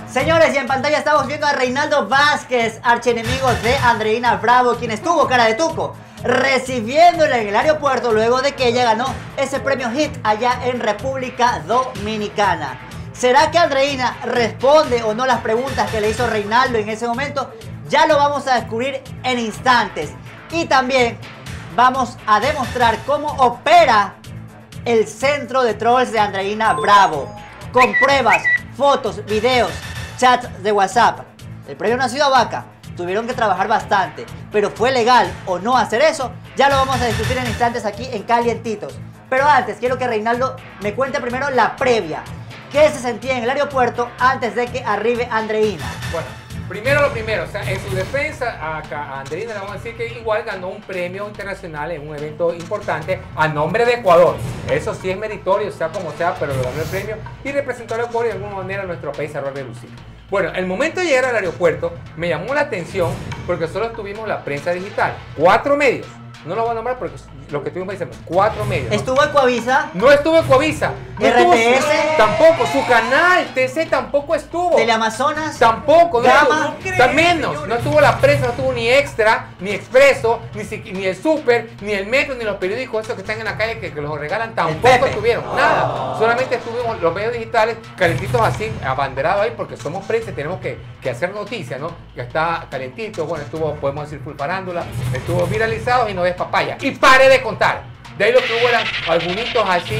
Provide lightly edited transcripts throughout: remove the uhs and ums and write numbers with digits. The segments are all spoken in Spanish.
Señores, y en pantalla estamos viendo a Reinaldo Vázquez, archienemigo de Andreina Bravo, quien estuvo cara de tuco recibiéndola en el aeropuerto luego de que ella ganó ese premio HIT allá en República Dominicana. ¿Será que Andreina responde o no las preguntas que le hizo Reinaldo en ese momento? Ya lo vamos a descubrir en instantes. Y también vamos a demostrar cómo opera el centro de trolls de Andreina Bravo, con pruebas, fotos, videos, chats de WhatsApp. El premio no ha sido vaca, tuvieron que trabajar bastante, pero ¿fue legal o no hacer eso? Ya lo vamos a discutir en instantes aquí en Calientitos. Pero antes, quiero que Reinaldo me cuente primero la previa. ¿Qué se sentía en el aeropuerto antes de que arribe Andreina? Bueno, primero lo primero, o sea, en su defensa a Andreina le vamos a decir que igual ganó un premio internacional en un evento importante a nombre de Ecuador. Eso sí es meritorio, sea como sea, pero lo ganó el premio y representó a Ecuador y de alguna manera a nuestro país a relucir. Bueno, el momento de llegar al aeropuerto me llamó la atención porque solo tuvimos la prensa digital, 4 medios. No lo voy a nombrar porque lo que tuvimos diciendo, 4 medios. ¿Estuvo Ecuavisa? No estuvo Ecuavisa. No RTS. Tampoco. Su canal, TC tampoco estuvo. Teleamazonas. Tampoco. Gama. Menos. No estuvo la prensa, no estuvo ni Extra, ni Expreso, ni el Super, ni el Metro, ni los periódicos esos que están en la calle que los regalan. Tampoco estuvieron. Nada. Solamente estuvimos los medios digitales calentitos así, abanderados ahí, porque somos prensa y tenemos que hacer noticias, ¿no? Que está calentito. Bueno, estuvo, podemos decir, full farándula. Estuvo viralizado y no es papaya. Y pare de contar. De ahí lo que hubo eran algunitos así,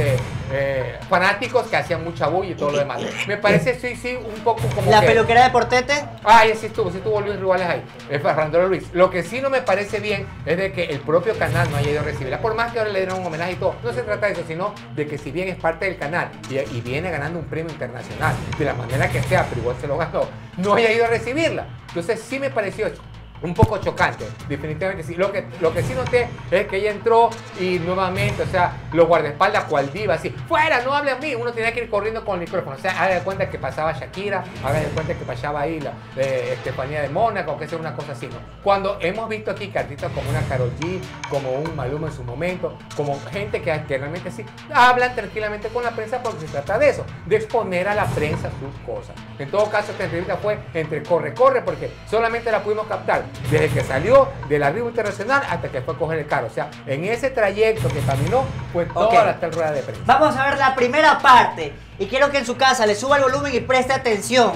fanáticos que hacían mucha bulla y todo lo demás. Me parece, sí, un poco como ¿La peluquera de Portete? Ah, sí estuvo Luis Rubales ahí, Fernando Luis. Lo que sí no me parece bien es de que el propio canal no haya ido a recibirla. Por más que ahora le dieron un homenaje y todo, no se trata de eso, sino de que si bien es parte del canal y viene ganando un premio internacional, de la manera que sea, pero igual se lo ganó, no haya ido a recibirla. Entonces sí me pareció un poco chocante, definitivamente sí. Lo que sí noté es que ella entró y nuevamente, o sea, los guardaespaldas cual diva, así, fuera, no hable a mí, uno tenía que ir corriendo con el micrófono, o sea, haga de cuenta que pasaba Shakira, haga de cuenta que pasaba ahí la Estefanía de Mónaco, que sea una cosa así, ¿no? Cuando hemos visto aquí artistas como una Karol G, como un Maluma en su momento, como gente que realmente sí, hablan tranquilamente con la prensa porque se trata de eso, de exponer a la prensa sus cosas. En todo caso, esta entrevista fue entre corre, porque solamente la pudimos captar desde que salió del arribo internacional hasta que fue a coger el carro. O sea, en ese trayecto que caminó fue toda la rueda de prensa. Vamos a ver la primera parte. Y quiero que en su casa le suba el volumen y preste atención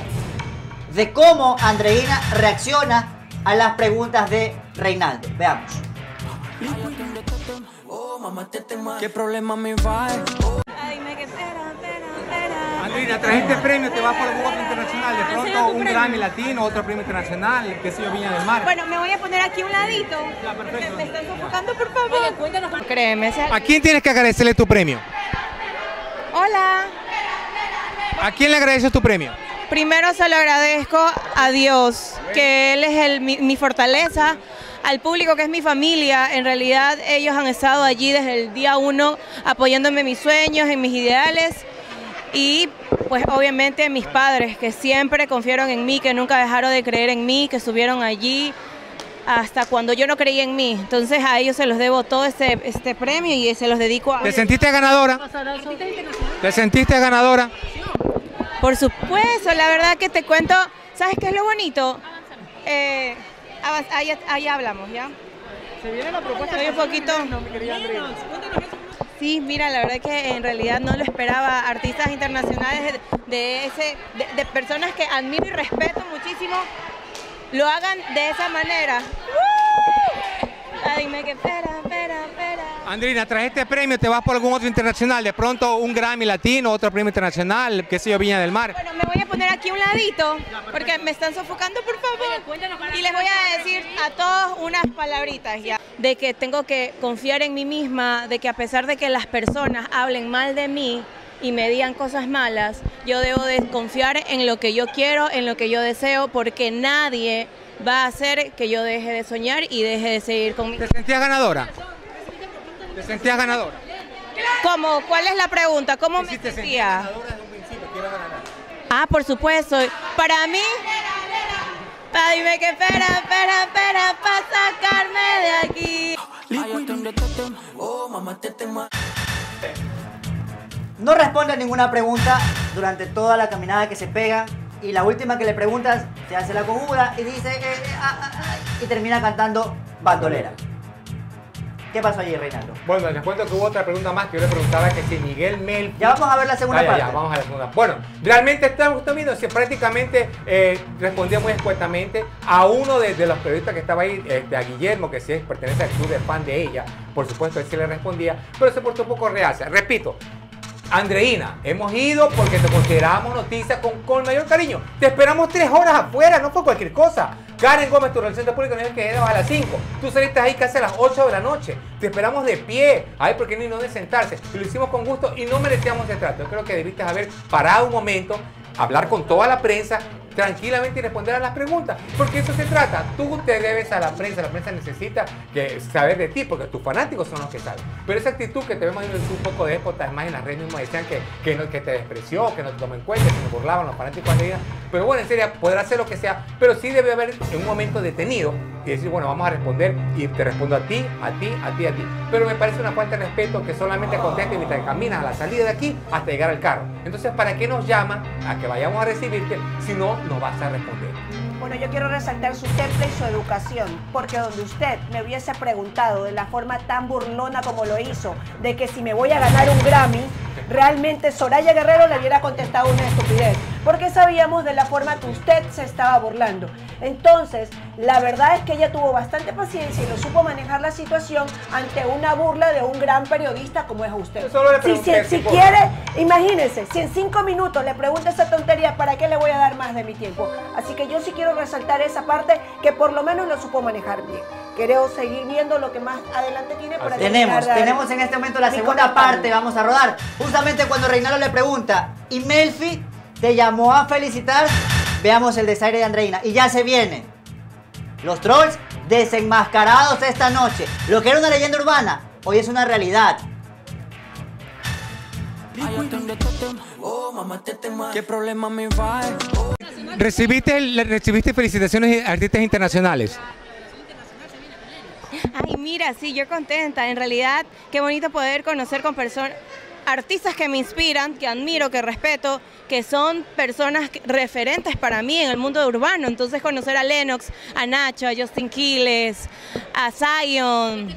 de cómo Andreina reacciona a las preguntas de Reinaldo. Veamos. ¿Qué problema me va? Ay, me quedé, Andreina, tras este premio te vas por algún otro internacional, de pronto un Grammy latino, otro premio internacional, que sé yo, Viña del Mar. Bueno, me voy a poner aquí a un ladito. Ya, perfecto. Me están sofocando, por favor. Oye, cuéntanos. Créeme. ¿A quién tienes que agradecerle tu premio? Hola. ¿A quién le agradeces tu premio? Primero se lo agradezco a Dios, que Él es mi fortaleza, al público que es mi familia. En realidad ellos han estado allí desde el día 1 apoyándome en mis sueños, en mis ideales. Y pues obviamente mis padres que siempre confiaron en mí, que nunca dejaron de creer en mí, que estuvieron allí hasta cuando yo no creía en mí. Entonces a ellos se los debo todo este premio y se los dedico a... ¿Te sentiste ganadora? ¿Te sentiste ganadora? Por supuesto, la verdad que te cuento, ¿sabes qué es lo bonito? Ahí hablamos, ¿ya? Se viene la propuesta. Estoy un poquito... Sí, mira, la verdad que en realidad no lo esperaba. Artistas internacionales de personas que admiro y respeto muchísimo, lo hagan de esa manera. Ay, me que espera. Andreina, tras este premio te vas por algún otro internacional, de pronto un Grammy latino, otro premio internacional, qué sé yo, Viña del Mar. Bueno, me voy a poner aquí a un ladito, porque me están sofocando, por favor. Y les voy a decir a todos unas palabritas ya, de que tengo que confiar en mí misma, de que a pesar de que las personas hablen mal de mí y me digan cosas malas, yo debo de confiar en lo que yo quiero, en lo que yo deseo, porque nadie va a hacer que yo deje de soñar y deje de seguir conmigo. ¿Te sentías ganadora? ¿Te sentías ganadora? ¿Cómo? ¿Cuál es la pregunta? ¿Cómo me sentía? Ganadora desde un principio, quiero ganar. Ah, por supuesto. Para mí... Dime que espera, para sacarme de aquí. No responde a ninguna pregunta durante toda la caminada que se pegan. Y la última que le preguntas, se hace la cojuda y dice, y termina cantando bandolera. ¿Qué pasó allí, Reinaldo? Bueno, les cuento que hubo otra pregunta más que yo le preguntaba que si Miguel Melfi... Ya vamos a ver la segunda parte. Ya, vamos a la segunda. Bueno, realmente estamos viendo si prácticamente respondía muy escuetamente a uno de los periodistas que estaba ahí, a Guillermo, que sí pertenece al club de fan de ella. Por supuesto, él sí le respondía, pero se portó un poco reacia. Repito, Andreina, hemos ido porque te consideramos noticias con mayor cariño. Te esperamos 3 horas afuera, no fue cualquier cosa. Karen Gómez, tu relación pública, nos dijo que era a las 5. Tú saliste ahí casi a las 8 de la noche. Te esperamos de pie. Ay, porque ni no de sentarse. Y lo hicimos con gusto y no merecíamos ese trato. Yo creo que debiste haber parado un momento, hablar con toda la prensa tranquilamente y responder a las preguntas, porque eso se trata. Tú te debes a la prensa necesita saber de ti, porque tus fanáticos son los que saben. Pero esa actitud que te vemos ahí un poco de déspota, además en las redes mismas decían que te despreció, que no te tomó en cuenta, que se burlaban los fanáticos de ella. Pero bueno, en serio, podrá hacer lo que sea, pero sí debe haber un momento detenido y decir, bueno, vamos a responder y te respondo a ti, a ti, a ti, a ti. Pero me parece una falta de respeto que solamente conteste mientras caminas a la salida de aquí hasta llegar al carro. Entonces, ¿para qué nos llaman a que vayamos a recibirte si no vas a responder? Bueno, yo quiero resaltar su temple y su educación, porque donde usted me hubiese preguntado de la forma tan burlona como lo hizo, de que si me voy a ganar un Grammy, realmente Soraya Guerrero le hubiera contestado una estupidez, porque sabíamos de la forma que usted se estaba burlando. Entonces, la verdad es que ella tuvo bastante paciencia y lo supo manejar la situación ante una burla de un gran periodista como es usted. Yo solo le pregunté Si quiere, imagínese, si en 5 minutos le pregunta esa tontería, ¿para qué le voy a dar más de mi tiempo? Así que yo sí quiero resaltar esa parte que por lo menos lo supo manejar bien. Quiero seguir viendo lo que más adelante tiene para tenemos en este momento la segunda parte, vamos a rodar. Justamente cuando Reinaldo le pregunta, ¿y Melfi te llamó a felicitar? Veamos el desaire de Andreina. Y ya se viene. Los trolls desenmascarados esta noche. Lo que era una leyenda urbana, hoy es una realidad. ¿Qué problema me va? ¿Recibiste felicitaciones de artistas internacionales? Ay, mira, sí, yo contenta. En realidad, qué bonito poder conocer con artistas que me inspiran, que admiro, que respeto, que son personas referentes para mí en el mundo urbano. Entonces, conocer a Lennox, a Nacho, a Justin Quiles, a Zion.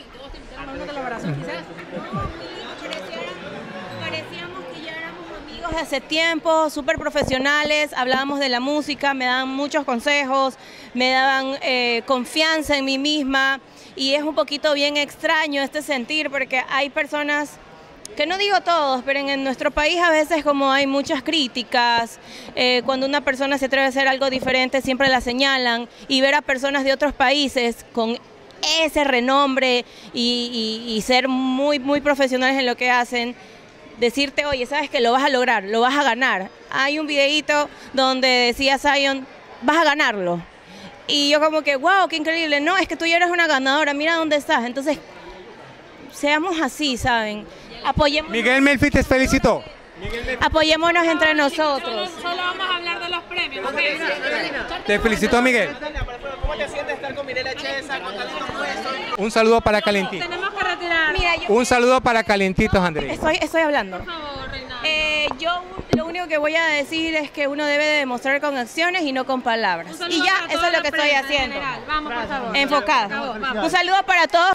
Parecíamos que ya éramos amigos de hace tiempo, súper profesionales, hablábamos de la música, me daban muchos consejos, me daban confianza en mí misma, y es un poquito bien extraño este sentir, porque hay personas, que no digo todos, pero en nuestro país a veces como hay muchas críticas, cuando una persona se atreve a hacer algo diferente siempre la señalan, y ver a personas de otros países con ese renombre y ser muy, muy profesionales en lo que hacen, decirte, oye, sabes que lo vas a lograr, lo vas a ganar. Hay un videíto donde decía Zion, vas a ganarlo. Y yo como que, wow, qué increíble. No, es que tú ya eres una ganadora, mira dónde estás. Entonces, seamos así, ¿saben? Apoyémonos. Miguel Melfi te felicitó. Apoyémonos entre nosotros. Solo vamos a hablar de los premios. Te felicitó Miguel. ¿Cómo te sientes estar con Mirela Chesa, con Talento Puesto? Un saludo para Calentito. Tenemos que retirar. Mira, Un saludo para Calentitos, Andrés. Estoy hablando. Por favor, Reinaldo. Yo lo único que voy a decir es que uno debe de demostrar con acciones y no con palabras. Un saludo Y ya, para eso toda es lo la que estoy prensa en haciendo. general. Vamos, por favor. Enfocada. Acabó, vamos. Un saludo para todos.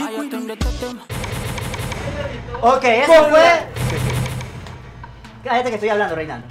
Ok, eso fue... Cállate que estoy hablando, Reinaldo.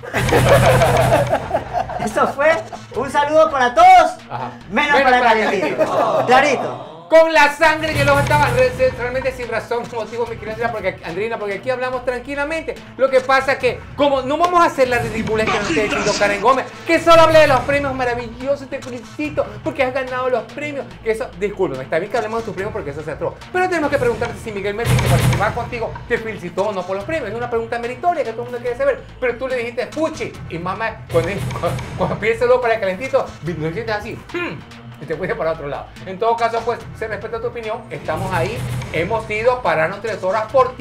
Eso fue un saludo para todos, menos para Calientito. Clarito. Con la sangre que los estaba realmente sin razón, motivo, mi querida Andreina, porque aquí hablamos tranquilamente. Lo que pasa es que, como no vamos a hacer la ridícula que nos esté diciendo Karen Gómez, que solo hable de los premios maravillosos, te felicito porque has ganado los premios. Que eso, discúlpame, está bien que hablemos de tus premios porque eso se atroz. Pero tenemos que preguntarte si Miguel Melfi, que participaba contigo, te felicitó o no por los premios. Es una pregunta meritoria que todo el mundo quiere saber. Pero tú le dijiste, fuchi, y mamá, cuando piénsalo para el Calentito, lo hiciste así. Y te fuiste para otro lado. En todo caso, pues, se respeta tu opinión. Estamos ahí. Hemos ido pararnos 3 horas por ti.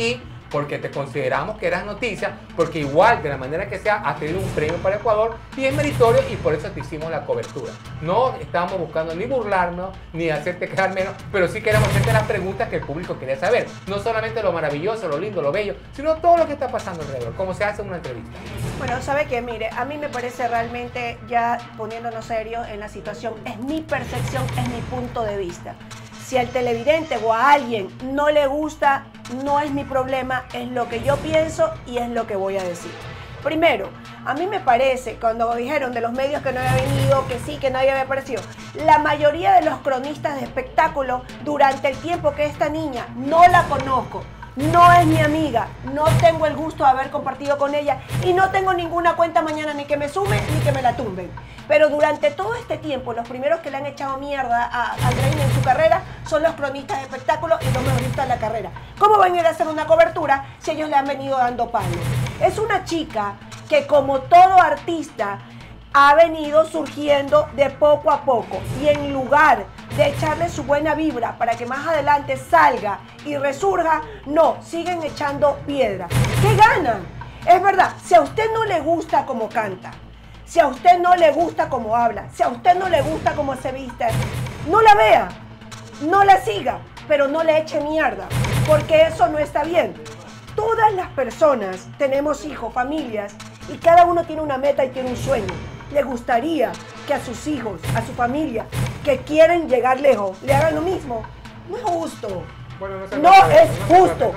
porque te consideramos que eras noticia, porque igual, de la manera que sea, has tenido un premio para Ecuador y es meritorio y por eso te hicimos la cobertura. No estábamos buscando ni burlarnos, ni hacerte quedar menos, pero sí queremos hacerte las preguntas que el público quería saber. No solamente lo maravilloso, lo lindo, lo bello, sino todo lo que está pasando alrededor, como se hace en una entrevista. Bueno, ¿sabe qué? Mire, a mí me parece realmente, ya poniéndonos serios en la situación, es mi percepción, es mi punto de vista. Si al televidente o a alguien no le gusta, no es mi problema, es lo que yo pienso y es lo que voy a decir. Primero, a mí me parece, cuando dijeron de los medios que no había venido, que sí, que nadie había aparecido, la mayoría de los cronistas de espectáculo, durante el tiempo que esta niña no la conozco, no es mi amiga, no tengo el gusto de haber compartido con ella y no tengo ninguna cuenta mañana ni que me sume ni que me la tumben. Pero durante todo este tiempo, los primeros que le han echado mierda a Andreina en su carrera son los cronistas de espectáculo y los mejores de la carrera. ¿Cómo van a ir a hacer una cobertura si ellos le han venido dando palos? Es una chica que, como todo artista, ha venido surgiendo de poco a poco y en lugar de echarle su buena vibra para que más adelante salga y resurja, no, siguen echando piedra. ¿Qué ganan? Es verdad, si a usted no le gusta cómo canta, si a usted no le gusta cómo habla, si a usted no le gusta cómo se viste, no la vea, no la siga, pero no le eche mierda, porque eso no está bien. Todas las personas tenemos hijos, familias, y cada uno tiene una meta y tiene un sueño. Le gustaría que a sus hijos, a su familia, que quieren llegar lejos, le hagan lo mismo. No es justo. Bueno, no es justo.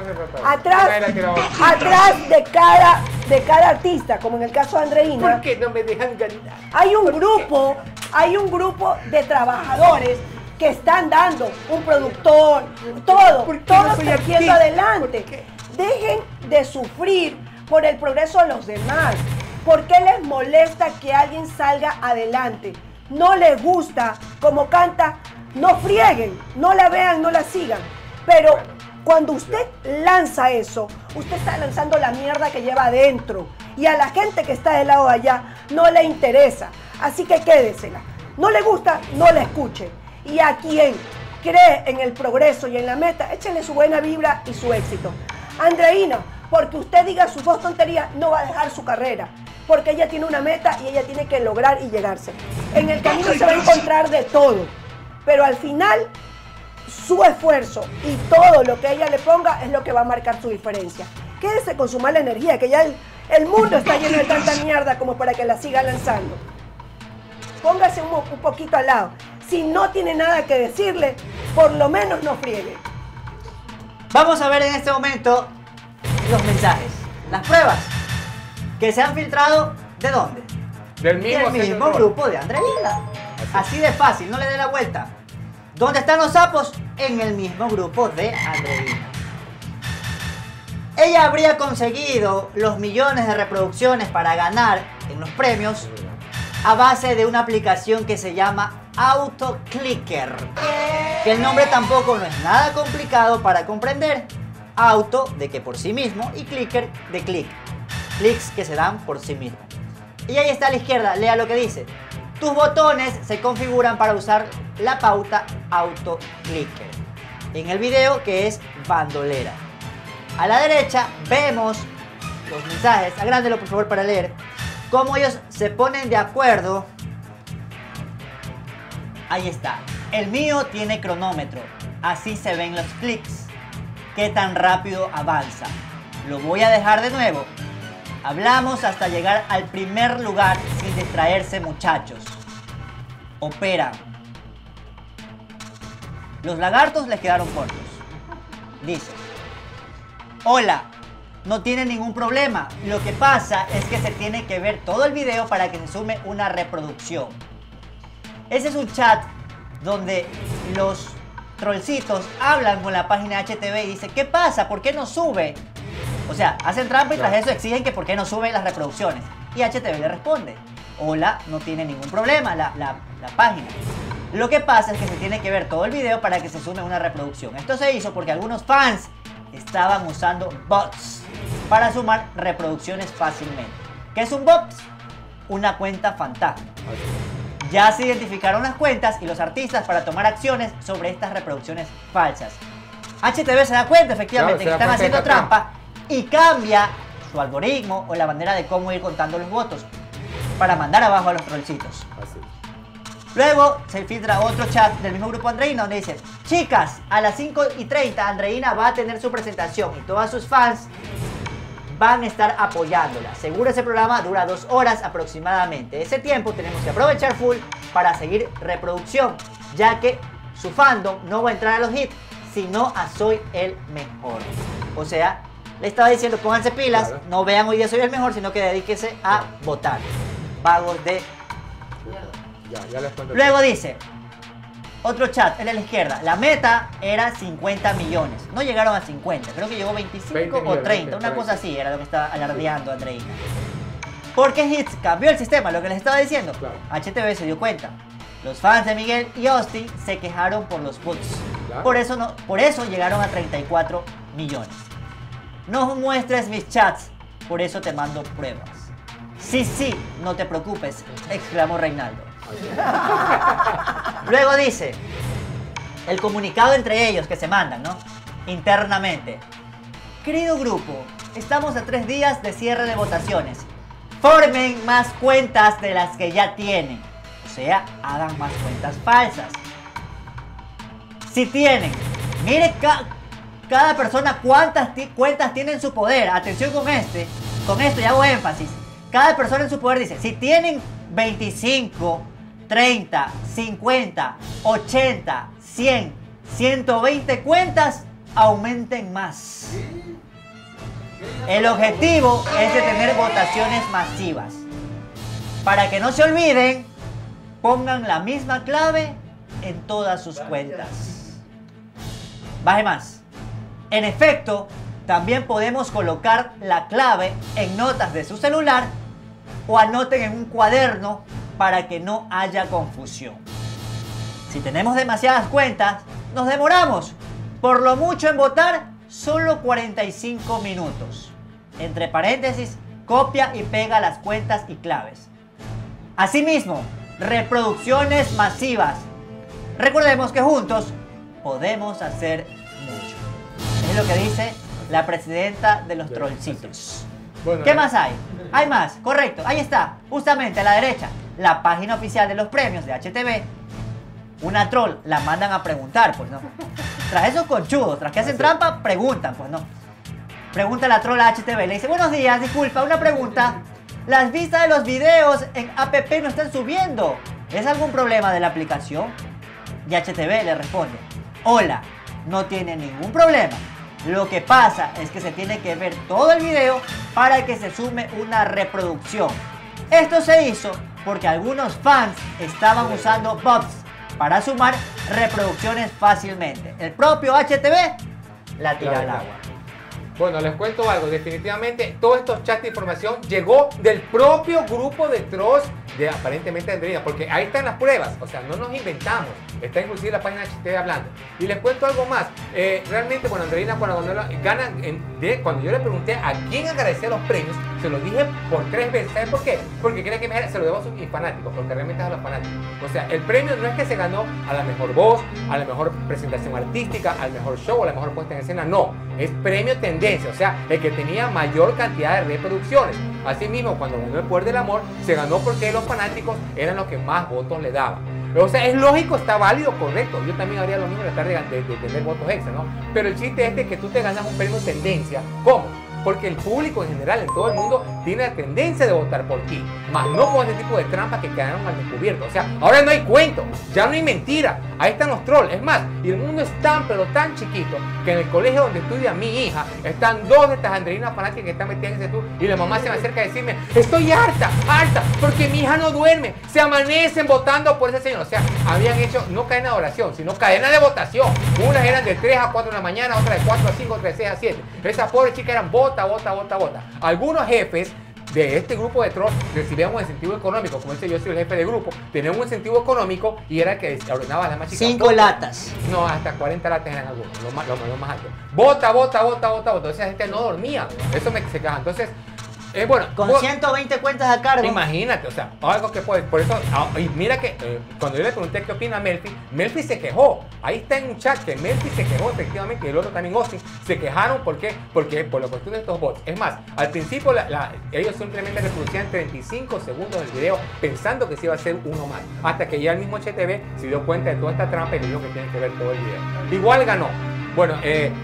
Atrás de cada artista, como en el caso de Andreina, ¿por qué no me dejan ganar? hay un grupo de trabajadores que están dando un productor, todos siguiendo adelante. Dejen de sufrir por el progreso de los demás. ¿Por qué les molesta que alguien salga adelante? No les gusta cómo canta, no frieguen, no la vean, no la sigan. Pero cuando usted lanza eso, usted está lanzando la mierda que lleva adentro. Y a la gente que está del lado de allá no le interesa. Así que quédesela. No le gusta, no la escuche. Y a quien cree en el progreso y en la meta, échenle su buena vibra y su éxito. Andreina, porque usted diga sus dos tonterías, no va a dejar su carrera. Porque ella tiene una meta y ella tiene que lograr y llegarse. En el camino se va a encontrar de todo. Pero al final, su esfuerzo y todo lo que ella le ponga es lo que va a marcar su diferencia. Quédese con su mala energía, que ya el mundo está lleno de tanta mierda como para que la siga lanzando. Póngase un poquito al lado. Si no tiene nada que decirle, por lo menos no friegue. Vamos a ver en este momento los mensajes, las pruebas que se han filtrado. ¿De dónde? Del mismo grupo de Andreina. Así de fácil, no le dé la vuelta. ¿Dónde están los sapos? En el mismo grupo de Andreina. Ella habría conseguido los millones de reproducciones para ganar en los premios a base de una aplicación que se llama AutoClicker. Que el nombre tampoco no es nada complicado para comprender. Auto de que por sí mismo y clicker de clic. Clics que se dan por sí mismos. Y ahí está a la izquierda, lea lo que dice. Tus botones se configuran para usar la pauta AutoClicker. En el video que es bandolera. A la derecha vemos los mensajes, agrándelo por favor para leer, cómo ellos se ponen de acuerdo. Ahí está. El mío tiene cronómetro. Así se ven los clics. Qué tan rápido avanza. Lo voy a dejar de nuevo. Hablamos hasta llegar al primer lugar sin distraerse, muchachos. Operan. Los lagartos les quedaron cortos. Dice: hola, no tiene ningún problema. Lo que pasa es que se tiene que ver todo el video para que se sume una reproducción. Ese es un chat donde los trollcitos hablan con la página HTV y dicen: ¿qué pasa? ¿Por qué no sube? O sea, hacen trampa y tras eso exigen que por qué no sube las reproducciones. Y HTV le responde: hola, no tiene ningún problema la página. Lo que pasa es que se tiene que ver todo el video para que se sume una reproducción. Esto se hizo porque algunos fans estaban usando bots para sumar reproducciones fácilmente. ¿Qué es un bot? Una cuenta fantasma. Ya se identificaron las cuentas y los artistas para tomar acciones sobre estas reproducciones falsas. HTV se da cuenta efectivamente que están haciendo trampa y cambia su algoritmo o la manera de cómo ir contando los votos para mandar abajo a los trollcitos. Así. Luego se filtra otro chat del mismo grupo Andreina donde dice: chicas, a las 5:30 Andreina va a tener su presentación y todas sus fans van a estar apoyándola. Seguro ese programa dura 2 horas aproximadamente. Ese tiempo tenemos que aprovechar full para seguir reproducción, ya que su fandom no va a entrar a los hits, sino a Soy el Mejor. O sea, le estaba diciendo, pónganse pilas, claro. No vean Hoy Día Soy el Mejor, sino que dedíquese a votar. Vagos de... Ya les cuento. Luego dice, otro chat, en la izquierda, la meta era 50 millones. No llegaron a 50, creo que llegó 25 20 o millones, 30, una 20. cosa así, era lo que estaba alardeando Andreina. Porque Hits cambió el sistema, lo que les estaba diciendo. Claro. HTV se dio cuenta. Los fans de Miguel y Austin se quejaron por los bots. Claro. Por eso llegaron a 34 millones. No muestres mis chats, por eso te mando pruebas. Sí, no te preocupes, exclamó Reinaldo. Luego dice, el comunicado entre ellos que se mandan, ¿no? Internamente. Querido grupo, estamos a 3 días de cierre de votaciones. Formen más cuentas de las que ya tienen. O sea, hagan más cuentas falsas. Si tienen, mire cada persona cuántas cuentas tiene en su poder. Atención con esto y hago énfasis. Cada persona en su poder dice, si tienen 25, 30, 50, 80, 100, 120 cuentas, aumenten más. El objetivo es de tener votaciones masivas. Para que no se olviden, pongan la misma clave en todas sus cuentas. Baje más. En efecto, también podemos colocar la clave en notas de su celular o anoten en un cuaderno para que no haya confusión. Si tenemos demasiadas cuentas, nos demoramos. Por lo mucho en votar, solo 45 minutos. Entre paréntesis, copia y pega las cuentas y claves. Asimismo, reproducciones masivas. Recordemos que juntos podemos hacer mucho. Es lo que dice la presidenta de los trollcitos. Bueno, ¿Qué más hay? Hay más, correcto. Ahí está, justamente a la derecha, la página oficial de los premios de HTV. Una troll la mandan a preguntar, pues no. Tras esos conchudos, tras que hacen trampa, preguntan, pues no. Pregunta la troll a HTV, le dice: buenos días, disculpa, una pregunta. Las vistas de los videos en APP no están subiendo. ¿Es algún problema de la aplicación? Y HTV le responde: hola, no tiene ningún problema. Lo que pasa es que se tiene que ver todo el video para que se sume una reproducción. Esto se hizo porque algunos fans estaban usando bots para sumar reproducciones fácilmente. El propio HTV la tira al agua. Bueno, les cuento algo. Definitivamente, todos estos chats de información llegó del propio grupo de trolls de aparentemente Andreina, porque ahí están las pruebas. O sea, no nos inventamos. Está inclusive la página de HTV hablando. Y les cuento algo más. Realmente, bueno, Andreina, cuando ganan, cuando yo le pregunté a quién agradecer los premios, se lo dije por 3 veces. ¿Saben por qué? Porque quería que me dijera, se lo debo a sus fanáticos, porque realmente es a los fanáticos. O sea, el premio no es que se ganó a la mejor voz, a la mejor presentación artística, al mejor show, a la mejor puesta en escena. No, es premio tendencia. O sea, el que tenía mayor cantidad de reproducciones. Asimismo, cuando ganó el Poder del Amor, se ganó porque los fanáticos eran los que más votos le daban. O sea, es lógico, está válido, correcto. Yo también haría lo mismo en tratar de tener votos extra, ¿no? Pero el chiste es de que tú te ganas un premio tendencia. ¿Cómo? Porque el público en general, en todo el mundo, tiene la tendencia de votar por ti. Más no con este tipo de trampas que quedaron al descubierto. O sea, ahora no hay cuento, ya no hay mentira. Ahí están los trolls. Es más, y el mundo es tan, pero tan chiquito, que en el colegio donde estudia mi hija, están 2 de estas Andreinas fanáticas que están metidas en ese tour. Y la mamá se me acerca a decirme: estoy harta, porque mi hija no duerme. Se amanecen votando por ese señor. O sea, habían hecho no cadena de oración, sino cadena de votación. Unas eran de 3 a 4 de la mañana, otras de 4 a 5, otras de 6 a 7. Esas pobres chicas eran vota. Algunos jefes de este grupo de trolls recibían un incentivo económico. Como dice, yo soy el jefe de grupo, tenían un incentivo económico y era que ordenaba a las más chicas: 5 latas. No, hasta 40 latas eran algunos, lo más alto. Vota. Entonces la gente no dormía. Eso me se queja. Entonces, Bueno, Con 120 cuentas a cargo. Imagínate, o sea, algo que puede, por eso, y mira que cuando yo le pregunté qué opina Melfi se quejó. Ahí está en un chat que Melfi se quejó efectivamente y el otro también, Austin, se quejaron. ¿Por qué? Porque por la cuestión de estos bots. Es más, al principio ellos simplemente reproducían 35 segundos del video pensando que se iba a hacer uno más. Hasta que ya el mismo HTV se dio cuenta de toda esta trampa y le dijo que tiene que ver todo el video. Igual ganó. Bueno,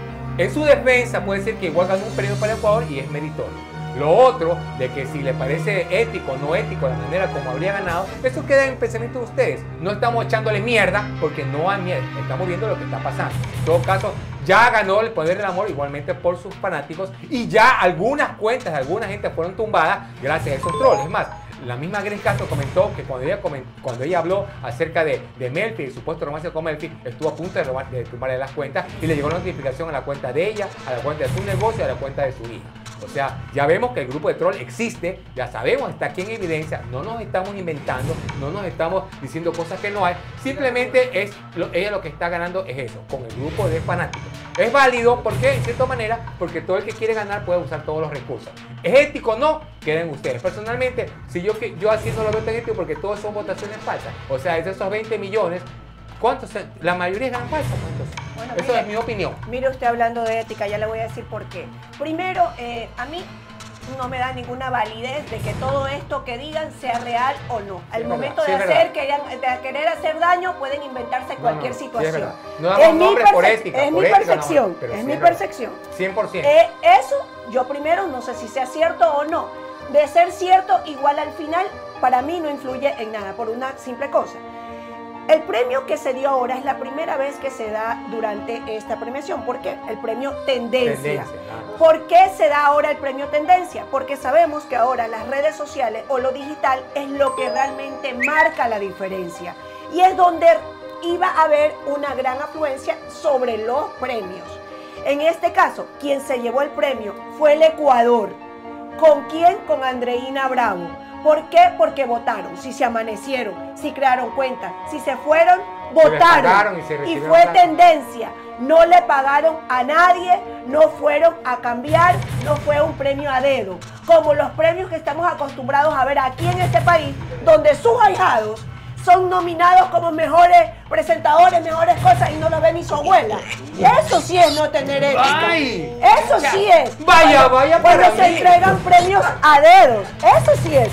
en su defensa puede decir que igual ganó un premio para Ecuador y es meritorio. Lo otro, de que si le parece ético o no ético la manera como habría ganado, eso queda en el pensamiento de ustedes. No estamos echándole mierda porque no hay mierda, estamos viendo lo que está pasando. En todo caso, ya ganó el poder del amor igualmente por sus fanáticos y ya algunas cuentas de alguna gente fueron tumbadas gracias a esos trolls. Es más, la misma Grace Castro comentó que cuando ella habló acerca de Melfi y el supuesto romance con Melfi, estuvo a punto de tumbarle las cuentas y le llegó una notificación a la cuenta de ella, a la cuenta de su negocio y a la cuenta de su hija. O sea, ya vemos que el grupo de troll existe, ya sabemos, está aquí en evidencia, no nos estamos inventando, no nos estamos diciendo cosas que no hay, simplemente ella lo que está ganando es eso, con el grupo de fanáticos. Es válido, ¿por qué? En cierta manera, porque todo el que quiere ganar puede usar todos los recursos. ¿Es ético o no? Queden ustedes. Personalmente, si yo así no lo veo tan ético porque todos son votaciones falsas. O sea, de esos 20 millones, ¿cuántos? La mayoría ganan falsas. Bueno, eso mire, es mi opinión. Mire usted hablando de ética, ya le voy a decir por qué. Primero, a mí no me da ninguna validez de que todo esto que digan sea real o no. Al momento de querer hacer daño, pueden inventarse cualquier situación. No damos nombres por ética. Es mi percepción, es mi percepción. 100%. Eso, yo primero no sé si sea cierto o no. De ser cierto, igual al final, para mí no influye en nada, por una simple cosa. El premio que se dio ahora es la primera vez que se da durante esta premiación. ¿Por qué? El premio Tendencia. ¿Por qué se da ahora el premio Tendencia? Porque sabemos que ahora las redes sociales o lo digital es lo que realmente marca la diferencia. Y es donde iba a haber una gran afluencia sobre los premios. En este caso, quien se llevó el premio fue el Ecuador. ¿Con quién? Con Andreina Bravo. ¿Por qué? Porque votaron, si se amanecieron, si crearon cuentas, si se fueron, votaron y fue tendencia. No le pagaron a nadie, no fueron a cambiar, no fue un premio a dedo, como los premios que estamos acostumbrados a ver aquí en este país, donde sus ahijados son nominados como mejores presentadores, mejores cosas y no lo ve ni su abuela. Eso sí es no tener ética. Ay, eso sí es. Vaya cuando se entregan premios a dedos. Eso sí es.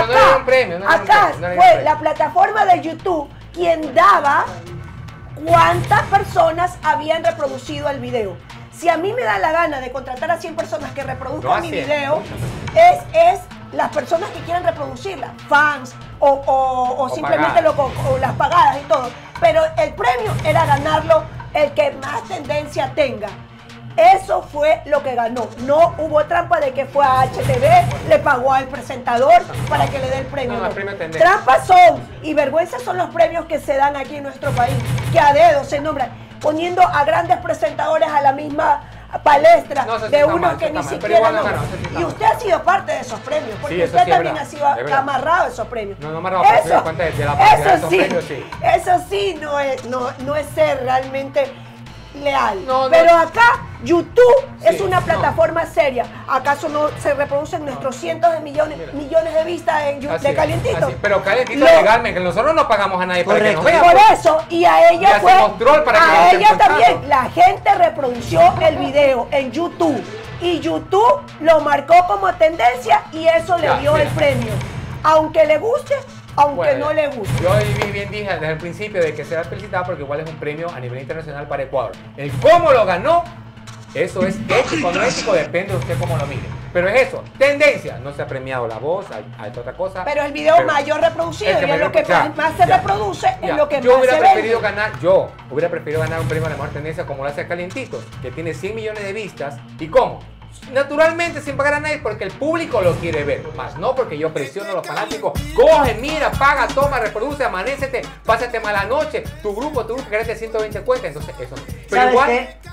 Acá fue la plataforma de YouTube quien daba cuántas personas habían reproducido el video. Si a mí me da la gana de contratar a 100 personas que reproduzcan mi video, es las personas que quieren reproducirla, fans o simplemente o las pagadas y todo. Pero el premio era ganarlo el que más tendencia tenga. Eso fue lo que ganó. No hubo trampa de que fue a HTV, le pagó al presentador para que le dé el premio. Trampas son y vergüenzas son los premios que se dan aquí en nuestro país, que a dedo se nombran, poniendo a grandes presentadores a la misma palestra de unos que ni siquiera nombran. Y usted ha sido parte de esos premios, porque usted también ha sido amarrado a esos premios. No amarrado, pero eso sí no es ser realmente leal. Pero acá YouTube es una plataforma seria. ¿Acaso no se reproducen nuestros cientos de millones de vistas en YouTube de Calientito? Pero Calientito legalmente, que nosotros no pagamos a nadie para que nos vean. Por eso, y a ella también, la gente reprodució el video en YouTube y YouTube lo marcó como tendencia y eso le dio el premio. Aunque le guste, aunque no le guste. Yo bien dije desde el principio de que será felicitado porque igual es un premio a nivel internacional para Ecuador. El cómo lo ganó, eso es ético, no ético, depende de usted cómo lo mire. Pero es eso, tendencia, no se ha premiado la voz, hay otra cosa. Pero el video mayor reproducido y es lo que más se reproduce, es lo que más se ve. Yo hubiera preferido ganar un premio a la mejor tendencia como lo hace Calientitos, que tiene 100 millones de vistas. ¿Y cómo? Naturalmente sin pagar a nadie porque el público lo quiere ver, más no porque yo presiono a los fanáticos. Coge, mira, paga, toma, reproduce, amanécete, pásate mala noche, tu grupo, créate 120 cuentas, entonces eso no. Pero igual,